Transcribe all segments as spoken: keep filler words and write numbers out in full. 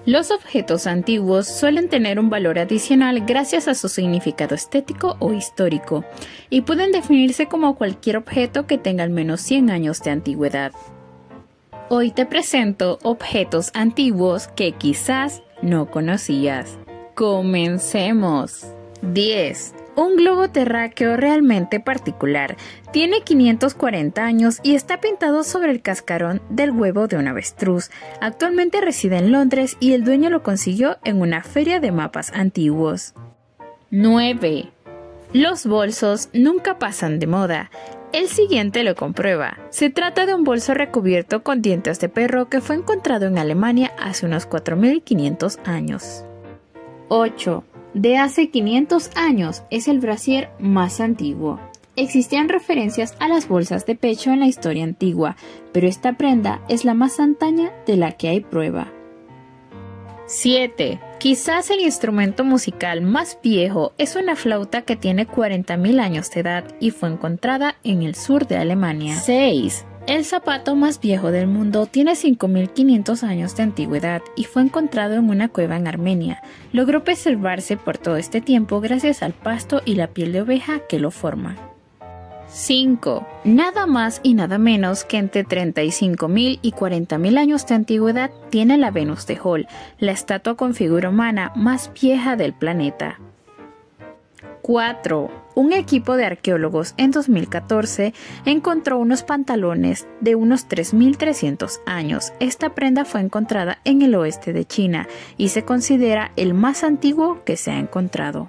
Los objetos antiguos suelen tener un valor adicional gracias a su significado estético o histórico, y pueden definirse como cualquier objeto que tenga al menos cien años de antigüedad. Hoy te presento objetos antiguos que quizás no conocías. ¡Comencemos! diez. Un globo terráqueo realmente particular. Tiene quinientos cuarenta años y está pintado sobre el cascarón del huevo de un avestruz. Actualmente reside en Londres y el dueño lo consiguió en una feria de mapas antiguos. nueve. Los bolsos nunca pasan de moda. El siguiente lo comprueba. Se trata de un bolso recubierto con dientes de perro que fue encontrado en Alemania hace unos cuatro mil quinientos años. ocho. De hace quinientos años es el brasier más antiguo. Existían referencias a las bolsas de pecho en la historia antigua, pero esta prenda es la más antaña de la que hay prueba. siete. Quizás el instrumento musical más viejo es una flauta que tiene cuarenta mil años de edad y fue encontrada en el sur de Alemania. seis. El zapato más viejo del mundo tiene cinco mil quinientos años de antigüedad y fue encontrado en una cueva en Armenia. Logró preservarse por todo este tiempo gracias al pasto y la piel de oveja que lo forma. cinco. Nada más y nada menos que entre treinta y cinco mil y cuarenta mil años de antigüedad tiene la Venus de Hall, la estatua con figura humana más vieja del planeta. cuatro. Un equipo de arqueólogos en dos mil catorce encontró unos pantalones de unos tres mil trescientos años. Esta prenda fue encontrada en el oeste de China y se considera el más antiguo que se ha encontrado.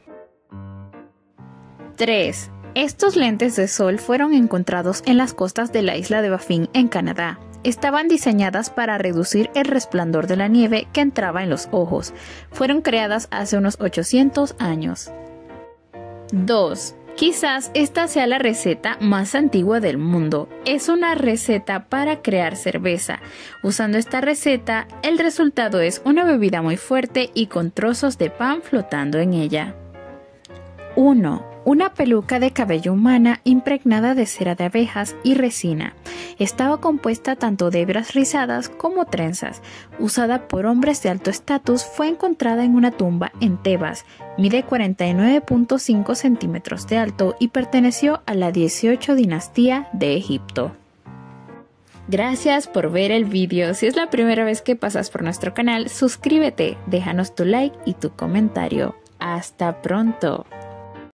tres. Estos lentes de sol fueron encontrados en las costas de la isla de Baffin, en Canadá. Estaban diseñadas para reducir el resplandor de la nieve que entraba en los ojos. Fueron creadas hace unos ochocientos años. dos. Quizás esta sea la receta más antigua del mundo. Es una receta para crear cerveza. Usando esta receta, el resultado es una bebida muy fuerte y con trozos de pan flotando en ella. uno. Una peluca de cabello humana impregnada de cera de abejas y resina. Estaba compuesta tanto de hebras rizadas como trenzas. Usada por hombres de alto estatus, fue encontrada en una tumba en Tebas. Mide cuarenta y nueve punto cinco centímetros de alto y perteneció a la dieciocho dinastía de Egipto. Gracias por ver el vídeo. Si es la primera vez que pasas por nuestro canal, suscríbete, déjanos tu like y tu comentario. ¡Hasta pronto!